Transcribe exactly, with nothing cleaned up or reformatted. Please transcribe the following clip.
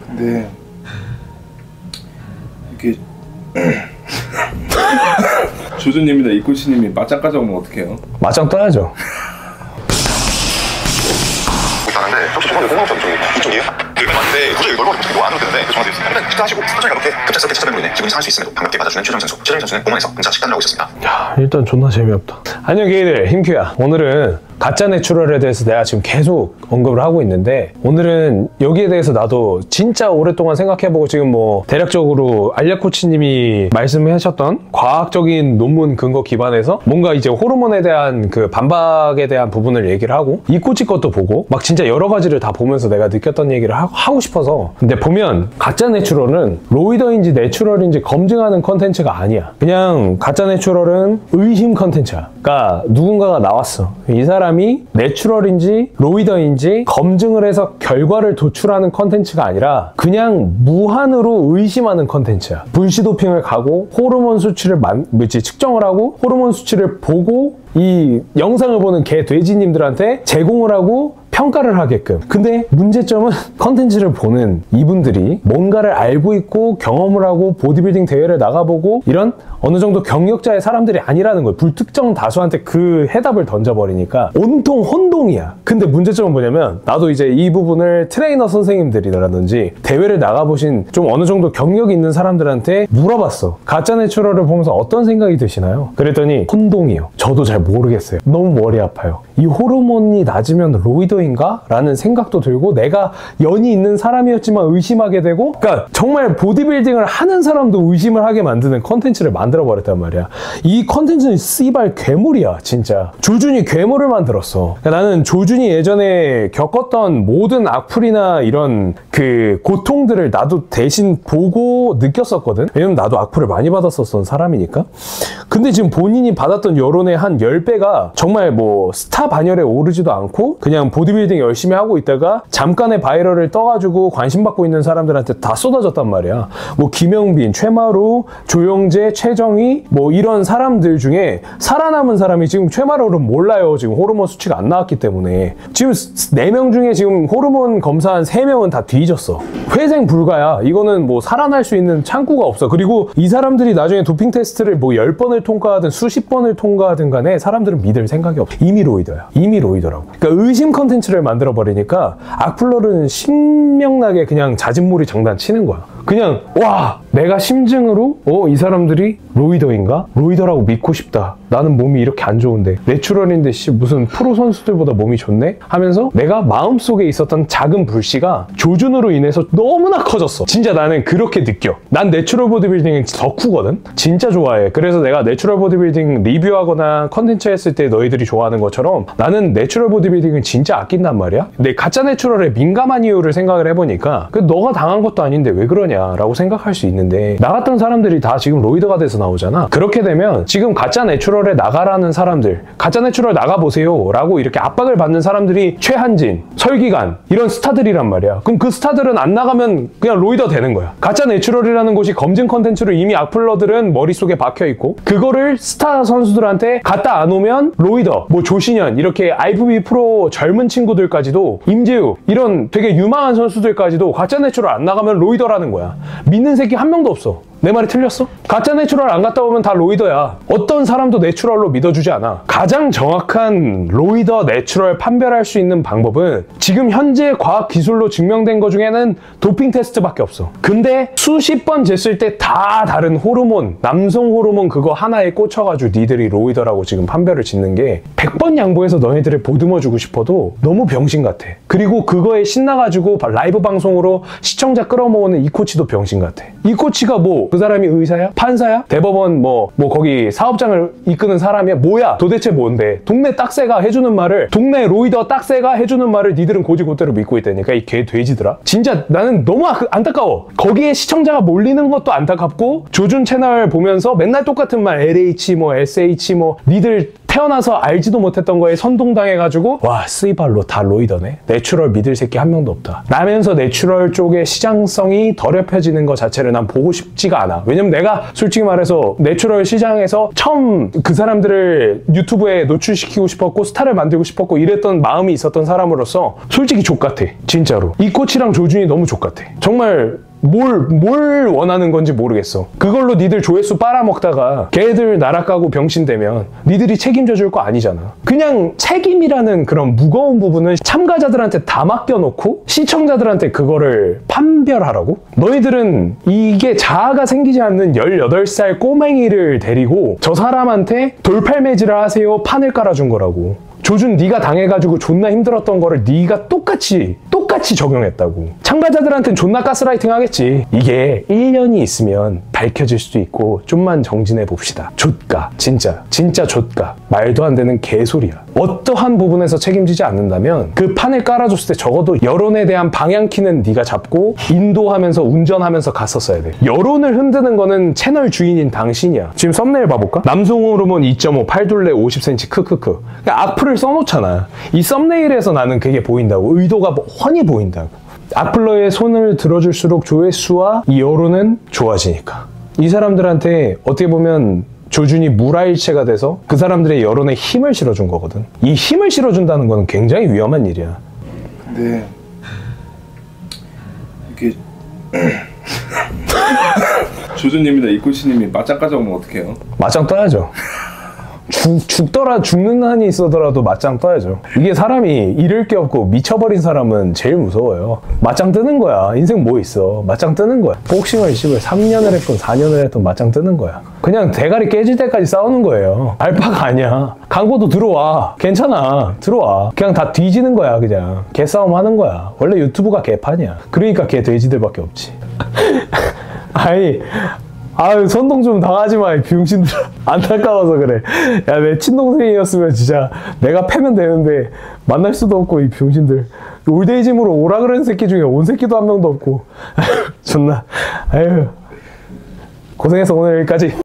근데 이렇게 조조님이나 이코치님이 맞짱 까져오면 어떡해요? 맞짱 떠야죠. 있었는데 혹시 죄송한데 홍콩 쪽이 이쪽이에요? 여기 맞는데 도저히 넓어 뭐 안 오는데 죄송한데 일단 식사하시고 천천히 가볍게 급작스럽게 식사 멤버인데 기분이 상할 수 있음에도 반갑게 받아주는 최정 선수. 최정 선수는 공원에서 혼자 식단을 하고 있었습니다. 야, 일단 존나 재미없다. 안녕 게이들, 힘큐야. 오늘은 가짜 내추럴에 대해서 내가 지금 계속 언급을 하고 있는데, 오늘은 여기에 대해서 나도 진짜 오랫동안 생각해보고 지금 뭐 대략적으로 알약 코치님이 말씀하셨던 과학적인 논문 근거 기반해서 뭔가 이제 호르몬에 대한 그 반박에 대한 부분을 얘기를 하고, 이 코치 것도 보고 막 진짜 여러 가지를 다 보면서 내가 느꼈던 얘기를 하, 하고 싶어서. 근데 보면 가짜 내추럴은 로이더인지 내추럴인지 검증하는 컨텐츠가 아니야. 그냥 가짜 내추럴은 의심 컨텐츠야. 그러니까 누군가가 나왔어. 이 사람 이 내추럴인지 로이더인지 검증을 해서 결과를 도출하는 컨텐츠가 아니라 그냥 무한으로 의심하는 컨텐츠야. 불시도핑을 가고 호르몬 수치를 만, 뭐지, 측정을 하고 호르몬 수치를 보고 이 영상을 보는 개 돼지님들한테 제공을 하고 평가를 하게끔. 근데 문제점은 컨텐츠를 보는 이분들이 뭔가를 알고 있고 경험을 하고 보디빌딩 대회를 나가보고 이런 어느 정도 경력자의 사람들이 아니라는 거예요. 불특정 다수한테 그 해답을 던져버리니까 온통 혼동이야. 근데 문제점은 뭐냐면, 나도 이제 이 부분을 트레이너 선생님들이라든지 대회를 나가보신 좀 어느 정도 경력이 있는 사람들한테 물어봤어. 가짜 내추럴을 보면서 어떤 생각이 드시나요? 그랬더니 혼동이요. 저도 잘 모르겠어요. 너무 머리 아파요. 이 호르몬이 낮으면 로이더인가? 라는 생각도 들고, 내가 연이 있는 사람이었지만 의심하게 되고, 그러니까 정말 보디빌딩을 하는 사람도 의심을 하게 만드는 컨텐츠를 만들어버렸단 말이야. 이 컨텐츠는 씨발 괴물이야 진짜. 조준이 괴물을 만들었어. 그러니까 나는 조준이 예전에 겪었던 모든 악플이나 이런 그 고통들을 나도 대신 보고 느꼈었거든. 왜냐면 나도 악플을 많이 받았었던 사람이니까. 근데 지금 본인이 받았던 여론의 한 십 배가 정말 뭐 스타 반열에 오르지도 않고 그냥 보디빌딩 열심히 하고 있다가 잠깐의 바이럴을 떠가지고 관심받고 있는 사람들한테 다 쏟아졌단 말이야. 뭐 김영빈, 최마루, 조영재, 최정희 뭐 이런 사람들 중에 살아남은 사람이 지금 최마루는 몰라요. 지금 호르몬 수치가 안 나왔기 때문에. 지금 네 명 중에 지금 호르몬 검사한 세 명은 다 뒤졌어. 회생 불가야. 이거는 뭐 살아날 수 있는 창구가 없어. 그리고 이 사람들이 나중에 도핑 테스트를 뭐 열 번을 통과하든 수십 번을 통과하든 간에 사람들은 믿을 생각이 없어. 이미 로이더야. 이미 로이더라고. 그러니까 의심 컨텐츠를 만들어버리니까 악플러는 신명나게 그냥 자진몰이 장난치는 거야. 그냥 와, 내가 심증으로 어, 이 사람들이 로이더인가? 로이더라고 믿고 싶다. 나는 몸이 이렇게 안 좋은데 내추럴인데 씨 무슨 프로 선수들보다 몸이 좋네? 하면서 내가 마음속에 있었던 작은 불씨가 조준으로 인해서 너무나 커졌어. 진짜 나는 그렇게 느껴. 난 내추럴 보디빌딩은 덕후거든? 진짜 좋아해. 그래서 내가 내추럴 보디빌딩 리뷰하거나 컨텐츠 했을 때 너희들이 좋아하는 것처럼 나는 내추럴 보디빌딩은 진짜 아낀단 말이야. 근데 가짜 내추럴에 민감한 이유를 생각을 해보니까 그 너가 당한 것도 아닌데 왜 그러냐 라고 생각할 수 있는데, 나갔던 사람들이 다 지금 로이더가 돼서 나오잖아. 그렇게 되면 지금 가짜 내추럴에 나가라는 사람들, 가짜 내추럴 나가보세요 라고 이렇게 압박을 받는 사람들이 최한진, 설기관 이런 스타들이란 말이야. 그럼 그 스타들은 안 나가면 그냥 로이더 되는 거야. 가짜 내추럴이라는 곳이 검증 컨텐츠로 이미 악플러들은 머릿속에 박혀있고, 그거를 스타 선수들한테 갖다 안 오면 로이더, 뭐 조신현 이렇게 아이브비 프로 젊은 친구들까지도, 임재우 이런 되게 유망한 선수들까지도 가짜 내추럴 안 나가면 로이더라는 거야. 믿는 새끼 한 명도 없어. 내 말이 틀렸어? 가짜 내추럴 안 갔다 오면 다 로이더야. 어떤 사람도 내추럴로 믿어주지 않아. 가장 정확한 로이더 내추럴 판별할 수 있는 방법은 지금 현재 과학 기술로 증명된 것 중에는 도핑 테스트밖에 없어. 근데 수십 번 쟀을 때 다 다른 호르몬, 남성 호르몬 그거 하나에 꽂혀가지고 니들이 로이더라고 지금 판별을 짓는 게 백 번 양보해서 너희들을 보듬어주고 싶어도 너무 병신 같아. 그리고 그거에 신나가지고 라이브 방송으로 시청자 끌어모으는 이 코치도 병신 같아. 이 코치가 뭐 그 사람이 의사야? 판사야? 대법원 뭐, 뭐 거기 사업장을 이끄는 사람이야? 뭐야? 도대체 뭔데? 동네 딱새가 해주는 말을, 동네 로이더 딱새가 해주는 말을 니들은 고지고대로 믿고 있다니까, 이 개 돼지들아. 진짜 나는 너무 아, 안타까워. 거기에 시청자가 몰리는 것도 안타깝고, 조준 채널 보면서 맨날 똑같은 말 엘에이치 뭐 에스에이치 뭐 니들 태어나서 알지도 못했던 거에 선동당해가지고 와 스이발로 다 로이더네, 내추럴 믿을 새끼 한 명도 없다 라면서 내추럴 쪽의 시장성이 더럽혀지는 것 자체를 난 보고 싶지가 않아. 왜냐면 내가 솔직히 말해서 내추럴 시장에서 처음 그 사람들을 유튜브에 노출시키고 싶었고 스타를 만들고 싶었고 이랬던 마음이 있었던 사람으로서 솔직히 족같아. 진짜로 이 코치랑 조준이 너무 족같아. 정말 뭘, 뭘 원하는 건지 모르겠어. 그걸로 니들 조회수 빨아먹다가 걔들 나락가고 병신되면 니들이 책임져 줄 거 아니잖아. 그냥 책임이라는 그런 무거운 부분을 참가자들한테 다 맡겨놓고 시청자들한테 그거를 판별하라고? 너희들은 이게 자아가 생기지 않는 열여덟 살 꼬맹이를 데리고 저 사람한테 돌팔매질을 하세요 판을 깔아준 거라고. 조준 네가 당해가지고 존나 힘들었던 거를 네가 똑같이 똑같이 적용했다고. 참가자들한테는 존나 가스라이팅 하겠지. 이게 일 년이 있으면 밝혀질 수도 있고 좀만 정진해 봅시다. 좆가. 진짜 진짜 좆가. 말도 안 되는 개소리야. 어떠한 부분에서 책임지지 않는다면 그 판을 깔아줬을 때 적어도 여론에 대한 방향키는 네가 잡고 인도하면서 운전하면서 갔었어야 돼. 여론을 흔드는 거는 채널 주인인 당신이야. 지금 썸네일 봐볼까? 남성 호르몬 이 점 오, 팔둘레 오십 센티미터 크크크. 그러니까 악플을 써놓잖아. 이 썸네일에서 나는 그게 보인다고. 의도가 훤히 보인다고. 악플러의 손을 들어줄수록 조회수와 이 여론은 좋아지니까. 이 사람들한테 어떻게 보면 조준이 물화일체가 돼서 그 사람들의 여론에 힘을 실어준 거거든. 이 힘을 실어준다는 건 굉장히 위험한 일이야. 근데 이렇게 조준님이나 이코치님이 맞짱 가져오면 어떡해요? 맞짱 떠야죠. 죽, 죽더라 죽는 한이 있어더라도 맞짱 떠야죠. 이게 사람이 잃을 게 없고 미쳐버린 사람은 제일 무서워요. 맞짱 뜨는 거야. 인생 뭐 있어. 맞짱 뜨는 거야. 복싱을 씨발 삼 년을 했건 사 년을 했던 맞짱 뜨는 거야. 그냥 대가리 깨질 때까지 싸우는 거예요. 알바가 아니야. 강고도 들어와. 괜찮아. 들어와. 그냥 다 뒤지는 거야. 그냥 개싸움 하는 거야. 원래 유튜브가 개판이야. 그러니까 개 돼지들밖에 없지. 아니 아유 선동 좀 당하지 마 이 병신들. 안타까워서 그래. 야 내 친동생이었으면 진짜 내가 패면 되는데 만날 수도 없고 이 병신들. 올데이짐으로 오라 그러는 새끼 중에 온 새끼도 한 명도 없고. 존나 아유 고생했어. 오늘 여기까지.